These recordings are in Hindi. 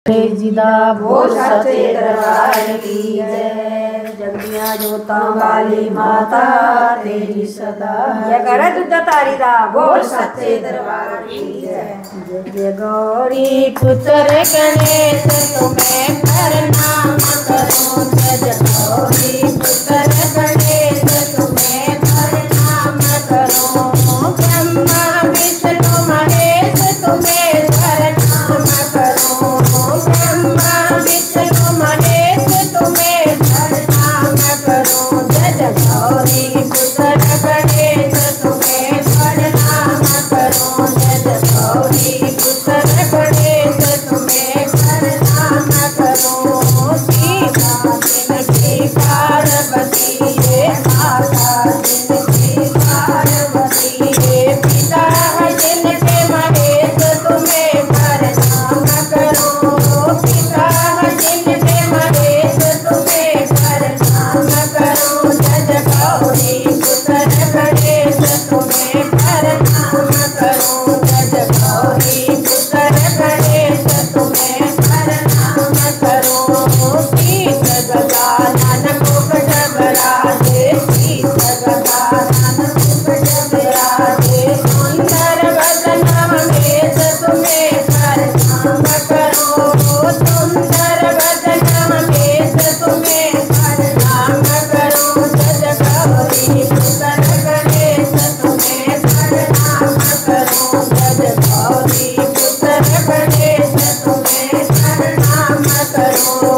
जिदा बोल सच्चे दरबार की जय। जगदियां जोता वाली माता तेरी सदा ये करे तुझा तारी दा बोल सच्चे दरबार की जय। जय गौरी पुत्र गणेश तुम्हें प्रणाम करो। जय गौरी पुत्र गणेश तुम्हें प्रणाम करो। ब्रह्मा विष्णु महेश तुम्हें प्रणाम करो। ब्रह्मा विष्णु महेश तुम्हें प्रणाम करो। जय गौरी पुत्र गणेश तुम्हें प्रणाम करो। जय गौरी पुत्र गणेश तुम्हें प्रणाम करो। सीता जिनकी पार्वती ये माता जिनकी पार्वती ये पिता जिनके महेश तुम्हें प्रणाम करो। पिता जिनके महेश तुम्हें प्रणाम करो। जय गौरी पुत्र गणेश तुम्हें प्रणाम करो। जय गौरी पुत्र गणेश तुम्हें प्रणाम करो। शीत गजानन मुकुट बराजे। शीत गजानन मुकुट बराजे। सुंदर वदन महेश तुम्हें प्रणाम करो। सुंदर वदन महेश तुम्हें प्रणाम करो। जय गौरी पुत्र गणेश तुम्हें प्रणाम करो। जय गौरी पुत्र गणेश तुम्हें प्रणाम करो।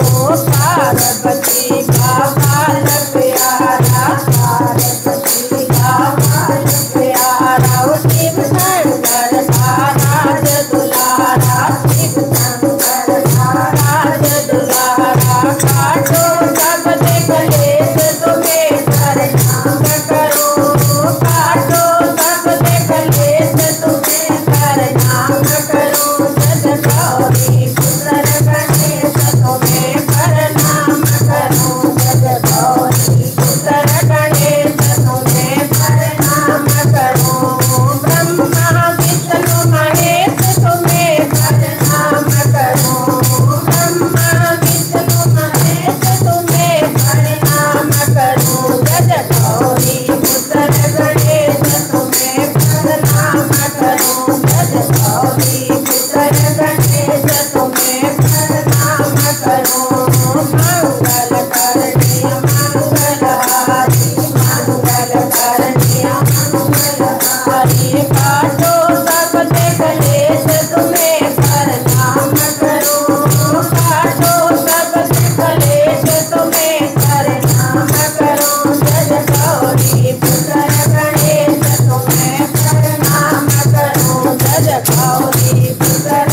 पार्वती का बालक प्यारा पार्वती का बालक प्यारा। शिव शंकर महाराज दुलारा शिव शंकर महाराज दुलारा। काटो सब कलेश तुम्हें प्रणाम करो। काटो सब कलेश तुम्हें प्रणाम करो। जय गौरी पुत्र गणेश तुम्हें प्रणाम करो। जय गौरी पुत्र गणेश तुम्हें प्रणाम करो। ब्रह्मा विष्णु महेश तुम्हें प्रणाम करो। ब्रह्मा विष्णु महेश तुम्हें प्रणाम करो। जय गौरी पुत्र गणेश तुम्हें प्रणाम करो। जय गौरी पुत्र गणेश तुम्हें प्रणाम करो। मंगल करनी मंगलहारी मंगल करनी मंगलहारी। काटो सब कलेश तुम्हें प्रणाम करो। काटो सब कलेश तुम्हें प्रणाम करो। जय गौरी पुत्र गणेश तुम्हें प्रणाम करो। जय गौरी पुत्र